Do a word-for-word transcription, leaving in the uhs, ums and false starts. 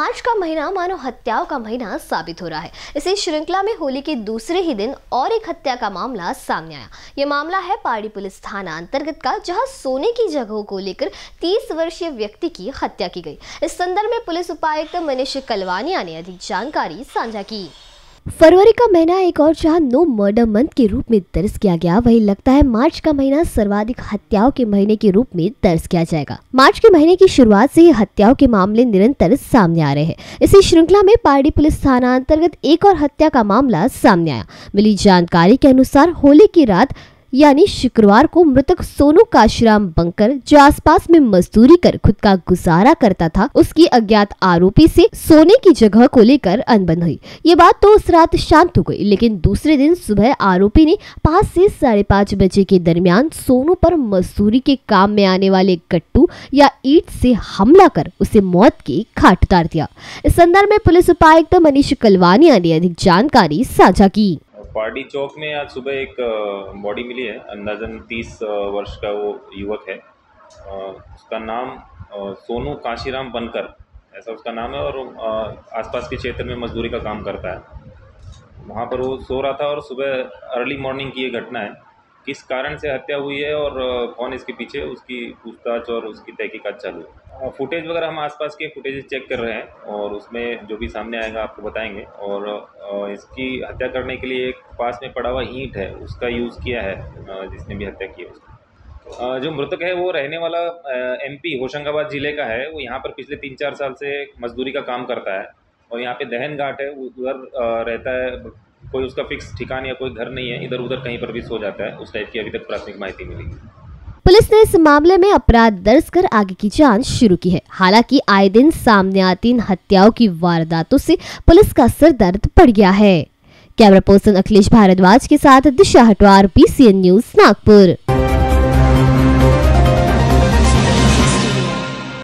मार्च का महीना मानो हत्याओं का महीना साबित हो रहा है। इसी श्रृंखला में होली के दूसरे ही दिन और एक हत्या का मामला सामने आया। ये मामला है पाड़ी पुलिस थाना अंतर्गत का, जहां सोने की जगहों को लेकर तीस वर्षीय व्यक्ति की हत्या की गई। इस संदर्भ में पुलिस उपायुक्त मनीष कलवानिया ने अधिक जानकारी साझा की। फरवरी का महीना एक और जहां नो मर्डर मंथ के रूप में दर्ज किया गया, वही लगता है मार्च का महीना सर्वाधिक हत्याओं के महीने के रूप में दर्ज किया जाएगा। मार्च के महीने की शुरुआत से ही हत्याओं के मामले निरंतर सामने आ रहे हैं। इसी श्रृंखला में पारडी पुलिस थाना अंतर्गत एक और हत्या का मामला सामने आया। मिली जानकारी के अनुसार होली की रात यानी शुक्रवार को मृतक सोनू काशीराम बंकर, जो आसपास में मजदूरी कर खुद का गुजारा करता था, उसकी अज्ञात आरोपी से सोने की जगह को लेकर अनबन हुई। ये बात तो उस रात शांत हो गई, लेकिन दूसरे दिन सुबह आरोपी ने पाँच से साढ़े पाँच बजे के दरमियान सोनू पर मजदूरी के काम में आने वाले गट्टू या ईंट से हमला कर उसे मौत की घाट उतार दिया। इस संदर्भ में पुलिस उपायुक्त मनीष कलवानिया ने अधिक जानकारी साझा की। पारडी चौक में आज सुबह एक बॉडी मिली है। अंदाजन तीस वर्ष का वो युवक है। उसका नाम सोनू काशीराम बनकर, ऐसा उसका नाम है, और आसपास के क्षेत्र में मजदूरी का काम करता है। वहाँ पर वो सो रहा था और सुबह अर्ली मॉर्निंग की ये घटना है। किस कारण से हत्या हुई है और कौन इसके पीछे, उसकी पूछताछ और उसकी तहकीकात चालू है। फुटेज वगैरह हम आसपास के फुटेज चेक कर रहे हैं और उसमें जो भी सामने आएगा आपको बताएंगे। और इसकी हत्या करने के लिए एक पास में पड़ा हुआ ईंट है, उसका यूज़ किया है जिसने भी हत्या की है उसको। जो मृतक है वो रहने वाला एमपी होशंगाबाद ज़िले का है। वो यहाँ पर पिछले तीन चार साल से मजदूरी का काम करता है और यहाँ पे दहन घाट है, उधर रहता है। कोई उसका फिक्स ठिकाना या कोई घर नहीं है, इधर उधर कहीं पर भी सो जाता है। उस टाइप की अभी तक प्राथमिक माहिती मिली। पुलिस ने इस मामले में अपराध दर्ज कर आगे की जांच शुरू की है। हालांकि आए दिन सामने आती इन हत्याओं की वारदातों से पुलिस का सर दर्द पड़ गया है। कैमरा पर्सन अखिलेश भारद्वाज के साथ Disha Hatwar, P C N news, Nagpur.